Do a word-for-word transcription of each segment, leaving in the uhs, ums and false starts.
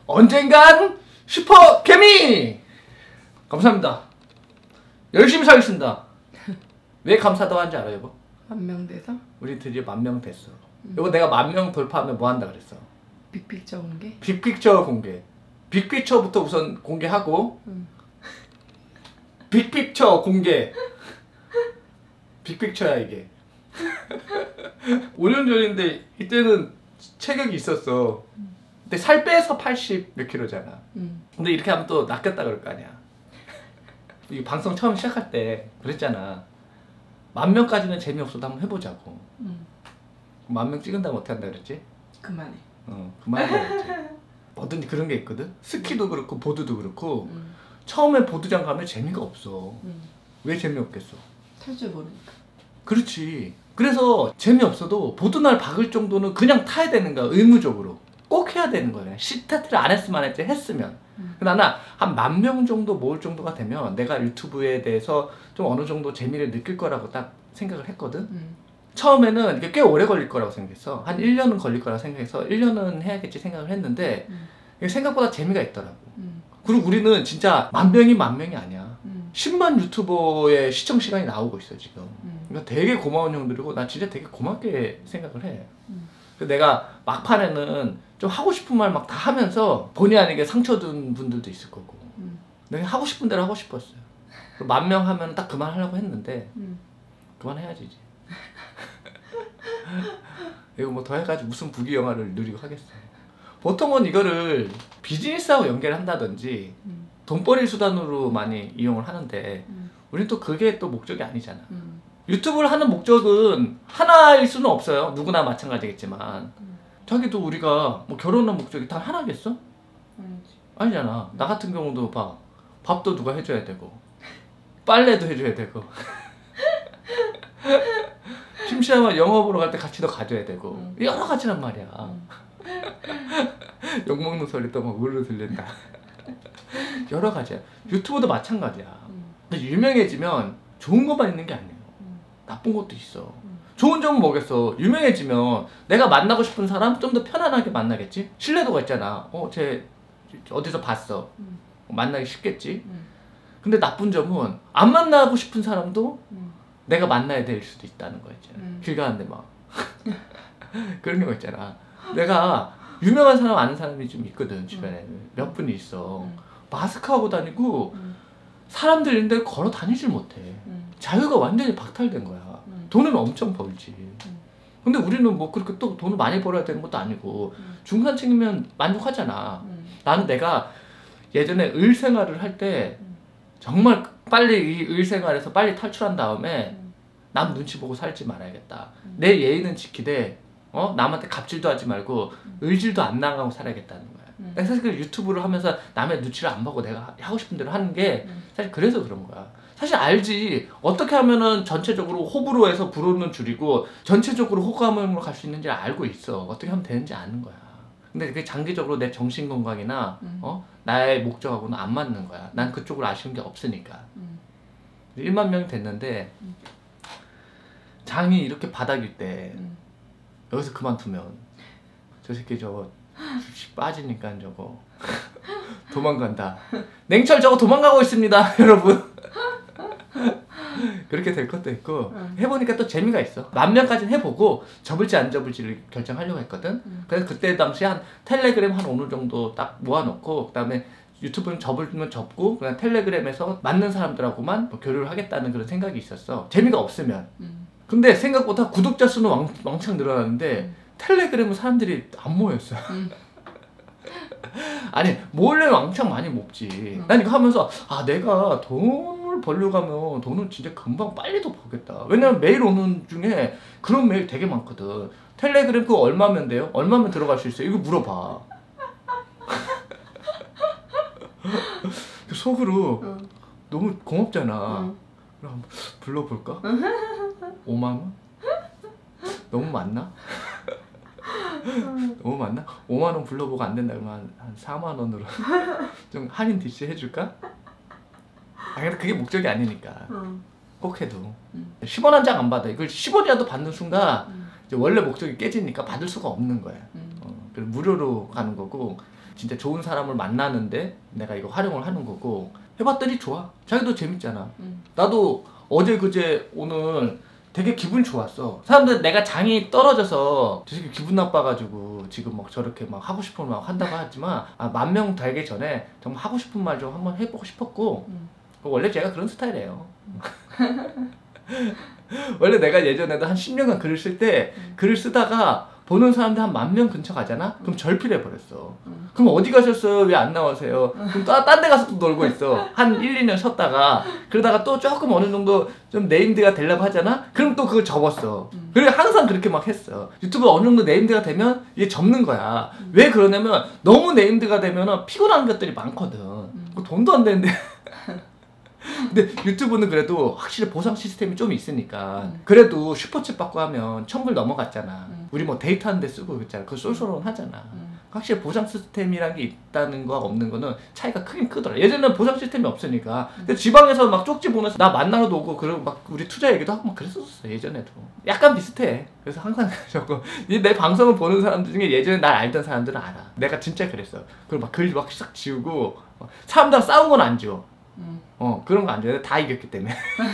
언젠간 슈퍼 개미! 감사합니다. 열심히 살겠습니다. 왜 감사하다고 하는지 알아요, 여보? 만 명 돼서? 우리 드디어 만 명 됐어. 음. 여보, 내가 만 명 돌파하면 뭐 한다 그랬어? 빅픽처 공개? 빅픽처 공개. 빅픽처부터 우선 공개하고 음. 빅픽처 공개. 빅픽처야 이게. 오 년 전인데 이때는 체격이 있었어. 근데 살 빼서 팔십몇 킬로잖아. 음. 근데 이렇게 하면 또 낚였다 그럴 거 아니야. 이 방송 처음 시작할 때 그랬잖아. 만 명까지는 재미없어도 한번 해보자고. 음. 만 명 찍은다면 어떻게 한다 그랬지? 그만해. 어, 그만해 그랬지. 뭐든지 그런 게 있거든. 스키도 그렇고 보드도 그렇고 음. 처음에 보드장 가면 재미가 없어. 음. 왜 재미없겠어? 탈 줄 모르니까. 그렇지. 그래서 재미없어도 보드날 박을 정도는 그냥 타야 되는 거야. 의무적으로 꼭 해야 되는 거야. 스타트를 안 했으면 안 했지, 했으면. 음. 나는 한 만 명 정도 모을 정도가 되면 내가 유튜브에 대해서 좀 어느 정도 재미를 느낄 거라고 딱 생각을 했거든. 음. 처음에는 이게 꽤 오래 걸릴 거라고 생각했어. 한 일 년은 걸릴 거라고 생각해서 일 년은 해야겠지 생각을 했는데 음. 이게 생각보다 재미가 있더라고. 음. 그리고 우리는 진짜 만 명이 만 명이 아니야. 음. 십만 유튜버의 시청 시간이 나오고 있어 지금. 음. 그러니까 되게 고마운 형들이고 난 진짜 되게 고맙게 생각을 해. 음. 내가 막판에는 좀 하고 싶은 말 막 다 하면서 본의 아니게 상처 준 분들도 있을 거고 음. 내가 하고 싶은 대로 하고 싶었어요. 만 명 하면 딱 그만하려고 했는데 음. 그만해야지 이제. 이거 뭐 더 해가지고 무슨 부귀영화를 누리고 하겠어. 보통은 이거를 비즈니스하고 연결한다든지 음. 돈벌이 수단으로 많이 이용을 하는데 음. 우린 또 그게 또 목적이 아니잖아. 음. 유튜브를 하는 목적은 하나일 수는 없어요. 누구나 마찬가지겠지만 음. 자기도 우리가 뭐 결혼한 목적이 다 하나겠어? 아니지. 아니잖아. 음. 나 같은 경우도 봐. 밥도 누가 해줘야 되고 빨래도 해줘야 되고 심심하면 영화 보러 갈 때 같이 더 가줘야 되고 음. 여러 가지란 말이야. 음. 욕먹는 소리 또 막 우르르 들린다. 여러 가지야. 유튜브도 마찬가지야. 음. 근데 유명해지면 좋은 것만 있는 게 아니에요. 음. 나쁜 것도 있어. 음. 좋은 점은 뭐겠어. 유명해지면 내가 만나고 싶은 사람 좀 더 편안하게 만나겠지. 신뢰도가 있잖아. 어, 쟤 어디서 봤어. 음. 만나기 쉽겠지. 음. 근데 나쁜 점은 안 만나고 싶은 사람도 음. 내가 만나야 될 수도 있다는 거 있잖아. 음. 길 가는데 막 그런 경우 있잖아. 내가 유명한 사람 아는 사람이 좀 있거든 주변에. 음. 몇 분이 있어. 음. 마스크하고 다니고 음. 사람들 있는데 걸어 다니질 못해. 음. 자유가 완전히 박탈된 거야. 음. 돈은 엄청 벌지. 음. 근데 우리는 뭐 그렇게 또 돈을 많이 벌어야 되는 것도 아니고 음. 중간층이면 만족하잖아. 음. 나는 내가 예전에 을 생활을 할 때 음. 정말 빨리 이 을 생활에서 빨리 탈출한 다음에 음. 남 눈치 보고 살지 말아야겠다. 음. 내 예의는 지키되 어? 남한테 갑질도 하지 말고 음. 을질도 안 나가고 살아야겠다는 거야. 음. 내가 사실 그 유튜브를 하면서 남의 눈치를 안 보고 내가 하고 싶은 대로 하는 게 음. 사실 그래서 그런 거야. 사실 알지. 어떻게 하면은 전체적으로 호불호에서 불호는 줄이고 전체적으로 호감으로 갈 수 있는지 알고 있어. 어떻게 하면 되는지 아는 거야. 근데 그게 장기적으로 내 정신 건강이나 음. 어? 나의 목적하고는 안 맞는 거야. 난 그쪽으로 아쉬운 게 없으니까. 음. 일만 명이 됐는데 음. 장이 이렇게 바닥일 때 음. 여기서 그만두면 저 새끼 저거 주식 빠지니까 저거 도망간다. 냉철 저거 도망가고 있습니다 여러분. 그렇게 될 것도 있고 응. 해보니까 또 재미가 있어. 만 명까지는 해보고 접을지 안 접을지를 결정하려고 했거든. 응. 그래서 그때 당시 한 텔레그램 한 어느 정도 딱 모아놓고 그 다음에 유튜브는 접으면 접고 그냥 텔레그램에서 맞는 사람들하고만 뭐 교류를 하겠다는 그런 생각이 있었어. 재미가 없으면. 응. 근데 생각보다 구독자 수는 왕, 왕창 늘어나는데 응. 텔레그램은 사람들이 안 모였어. 응. 아니 모으려면 왕창 많이 모으지. 응. 난 이거 하면서 아 내가 돈을 벌려고 하면 돈은 진짜 금방 빨리도 벌겠다. 왜냐면 메일 오는 중에 그런 메일 되게 많거든. 텔레그램 그거 얼마면 돼요? 얼마면 들어갈 수 있어요? 이거 물어봐. 속으로 응. 너무 고맙잖아. 응. 그럼 한번 불러볼까? 오만 원? 너무 많나? 너무 많나? 오만 원 불러보고 안 된다 그러면 한, 한 사만 원으로 좀 할인 디씨 해줄까? 아 근데 그게 목적이 아니니까 응. 꼭 해도 응. 십 원 한 장 안 받아. 이걸 십 원이라도 받는 순간 응. 이제 원래 목적이 깨지니까 받을 수가 없는 거야. 응. 어, 그래서 무료로 가는 거고 진짜 좋은 사람을 만나는데 내가 이거 활용을 하는 거고 해봤더니 좋아. 자기도 재밌잖아. 음. 나도 어제 그제 오늘 되게 기분이 좋았어. 사람들 내가 장이 떨어져서 되게 기분 나빠가지고 지금 막 저렇게 막 하고 싶은 막 한다고 하지만 아, 만 명 달기 전에 정말 하고 싶은 말 좀 한번 해보고 싶었고 음. 원래 제가 그런 스타일이에요. 원래 내가 예전에도 한 십 년간 글을 쓸 때 음. 글을 쓰다가 보는 사람들 한 만 명 근처 가잖아? 그럼 음. 절필해버렸어. 음. 그럼 어디 가셨어요? 왜 안 나오세요? 그럼 또 딴 데 가서 또 놀고 있어. 한 일, 이 년 쉬었다가 그러다가 또 조금 어느 정도 좀 네임드가 되려고 하잖아? 그럼 또 그걸 접었어. 음. 그리고 항상 그렇게 막 했어. 유튜브가 어느 정도 네임드가 되면 이게 접는 거야. 음. 왜 그러냐면 너무 네임드가 되면 피곤한 것들이 많거든. 음. 그 돈도 안 되는데 근데 유튜브는 그래도 확실히 보상 시스템이 좀 있으니까 음. 그래도 슈퍼챗 받고 하면 천불 넘어갔잖아. 음. 우리 뭐 데이트하는데 쓰고 그랬잖아. 그거 쏠쏠은 하잖아. 음. 확실히 보상 시스템이란 게 있다는 거와 없는 거는 차이가 크긴 크더라. 예전에는 보상 시스템이 없으니까 근데 지방에서 막 쪽지 보내서 나 만나러도 오고 그리고 막 우리 투자 얘기도 하고 막 그랬었어. 예전에도 약간 비슷해. 그래서 항상 저거 내 방송을 보는 사람들 중에 예전에 날 알던 사람들은 알아. 내가 진짜 그랬어. 그리고 막 글 막 싹 지우고 사람들랑 싸운 건 안 지워. 음. 어 그런 거 안 줘요. 다 이겼기 때문에.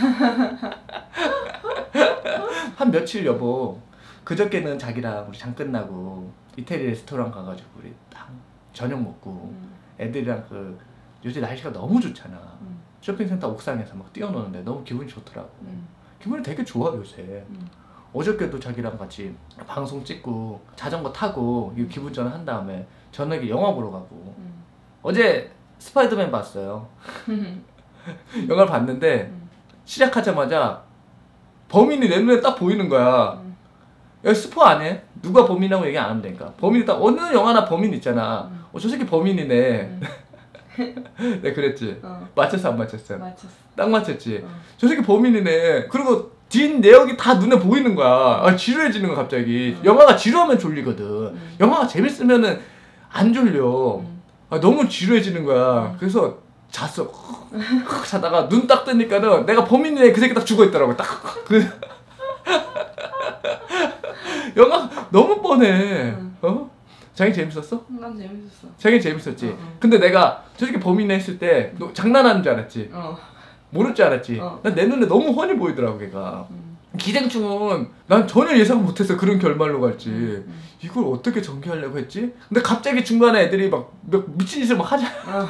한 며칠 여보 그저께는 자기랑 우리 장 끝나고 이태리 레스토랑 가가지고 우리 딱 저녁 먹고 음. 애들이랑 그 요새 날씨가 너무 좋잖아. 음. 쇼핑센터 옥상에서 막 뛰어노는데 너무 기분이 좋더라고. 음. 기분이 되게 좋아 요새. 음. 어저께도 자기랑 같이 방송 찍고 자전거 타고 이 기분 전환 한 다음에 저녁에 영화 보러 가고 음. 어제 스파이더맨 봤어요. 영화를 봤는데 음. 시작하자마자 범인이 내 눈에 딱 보이는 거야. 음. 야 스포 안 해? 누가 범인이라고 얘기 안 하면 되니까. 범인이 딱 어느 영화나 범인 있잖아. 음. 어 저 새끼 범인이네. 음. 내가 그랬지. 어. 맞췄어 안 맞췄어? 맞췄어. 딱 맞췄지. 어. 저 새끼 범인이네. 그리고 뒷 내역이 다 눈에 보이는 거야. 아, 지루해지는 거 갑자기. 음. 영화가 지루하면 졸리거든. 음. 영화가 재밌으면은 안 졸려. 음. 아, 너무 지루해지는 거야. 음. 그래서 잤어. 자다가 눈 딱 뜨니까는 내가 범인이네 그 새끼 딱 죽어 있더라고. 딱 그 영화 너무 뻔해. 음. 어? 자기 재밌었어? 난 재밌었어. 자기 재밌었지. 어, 어. 근데 내가 저 새끼 범인이네 했을 때 너 장난하는 줄 알았지. 어. 모를 줄 알았지. 어. 난 내 눈에 너무 훤히 보이더라고 걔가. 음. 기생충은 난 전혀 예상 못했어. 그런 결말로 갈지. 음. 이걸 어떻게 전개하려고 했지? 근데 갑자기 중간에 애들이 막, 막 미친 짓을 막 하잖아. 어.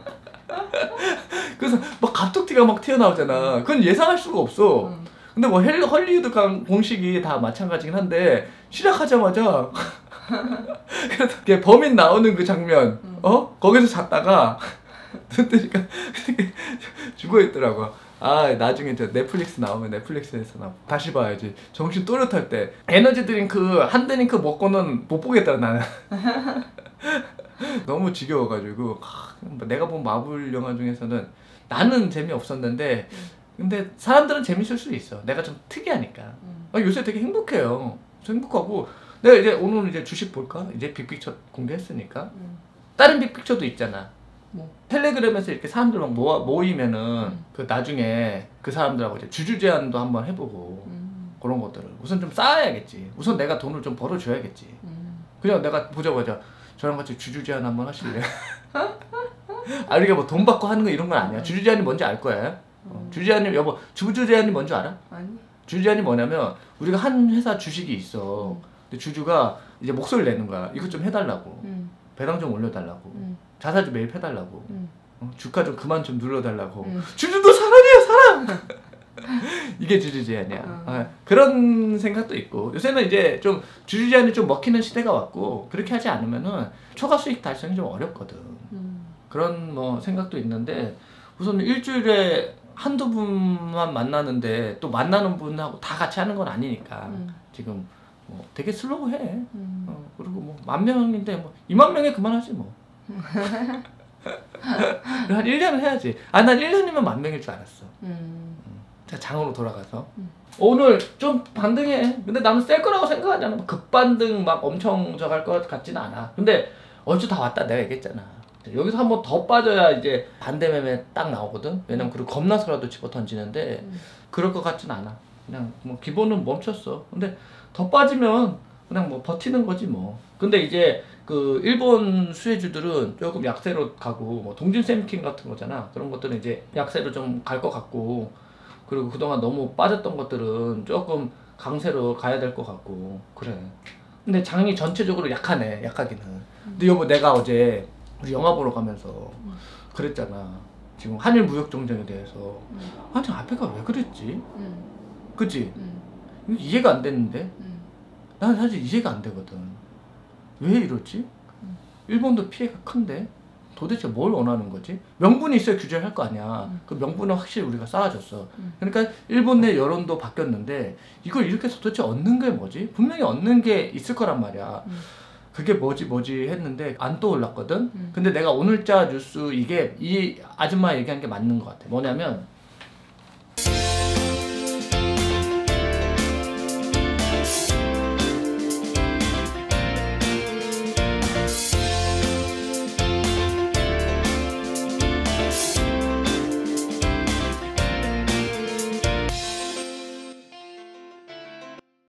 그래서 막 갑툭튀가 막 튀어나오잖아. 그건 예상할 수가 없어. 음. 근데 뭐 헬, 헐리우드 강 공식이 다 마찬가지긴 한데 시작하자마자 그래서 걔 범인 나오는 그 장면 음. 어? 거기서 잤다가 눈 뜨니까 죽어있더라고. 아 나중에 저 넷플릭스 나오면 넷플릭스에서 나 다시 봐야지. 정신 또렷할 때 에너지 드링크 한 드링크 먹고는 못 보겠다 나는. 너무 지겨워가지고 하, 내가 본 마블 영화 중에서는 나는 재미없었는데 근데 사람들은 재밌을 수 있어. 내가 좀 특이하니까. 음. 아, 요새 되게 행복해요. 행복하고 내가 이제 오늘 이제 주식 볼까? 이제 빅픽처 공개했으니까 음. 다른 빅픽처도 있잖아. 뭐? 텔레그램에서 이렇게 사람들 막 모아, 모이면은 음. 그 나중에 그 사람들하고 이제 주주 제안도 한번 해보고 음. 그런 것들을 우선 좀 쌓아야겠지. 우선 내가 돈을 좀 벌어줘야겠지. 음. 그냥 내가 보자마자 저랑 같이 주주 제안 한번 하실래요? 아 우리가 뭐 돈 받고 하는 거 이런 건 아니야. 주주 제안이 뭔지 알 거야. 어, 주주 제안이 여보 주주 제안이 뭔지 알아? 아니. 주주 제안이 뭐냐면 우리가 한 회사 주식이 있어. 음. 근데 주주가 이제 목소리를 내는 거야. 이것 좀 해달라고. 음. 배당 좀 올려달라고. 음. 자사주 매입 해달라고. 음. 어, 주가 좀 그만 좀 눌러달라고. 음. 주주도 사람이야 사람. 이게 주주 제안이야. 음. 아, 그런 생각도 있고 요새는 이제 좀 주주 제안이 좀 먹히는 시대가 왔고 그렇게 하지 않으면은 초과 수익 달성이 좀 어렵거든. 음. 그런 뭐 생각도 있는데 우선 일주일에 한두 분만 만나는데 또 만나는 분하고 다 같이 하는 건 아니니까 음. 지금 뭐 되게 슬로우해. 음. 어, 그리고 뭐 만 명인데 뭐 이만 명에 그만하지 뭐. 한 일 년은 해야지. 아 난 일 년이면 만 명일 줄 알았어. 음. 자 장으로 돌아가서 음. 오늘 좀 반등해. 근데 나는 셀 거라고 생각하지 않아. 급반등 막 엄청 저갈 것 같지는 않아. 근데 얼추 다 왔다 내가 얘기했잖아. 여기서 한번 더 빠져야 이제 반대 매매 딱 나오거든. 왜냐면 그리고 겁나서라도 집어 던지는데 음. 그럴 것 같진 않아. 그냥 뭐 기본은 멈췄어. 근데 더 빠지면 그냥 뭐 버티는 거지 뭐. 근데 이제 그 일본 수혜주들은 조금 약세로 가고 뭐 동진 샘킹 같은 거잖아. 그런 것들은 이제 약세로 좀 갈 것 같고 그리고 그동안 너무 빠졌던 것들은 조금 강세로 가야 될 것 같고 그래. 근데 장이 전체적으로 약하네. 약하기는. 근데 여보 내가 어제 우리 영화 보러 가면서 그랬잖아. 지금 한일 무역 정쟁에 대해서 아니 아베가 왜 그랬지? 그치? 이해가 안 됐는데 나는 사실 이해가 안 되거든. 왜 이러지? 음. 일본도 피해가 큰데 도대체 뭘 원하는 거지? 명분이 있어야 규제를 할 거 아니야. 음. 그 명분은 확실히 우리가 쌓아줬어. 음. 그러니까 일본 내 여론도 바뀌었는데 이걸 이렇게 해서 도대체 얻는 게 뭐지? 분명히 얻는 게 있을 거란 말이야. 음. 그게 뭐지 뭐지 했는데 안 떠올랐거든? 음. 근데 내가 오늘자 뉴스 이게 이 아줌마 얘기한 게 맞는 것 같아. 뭐냐면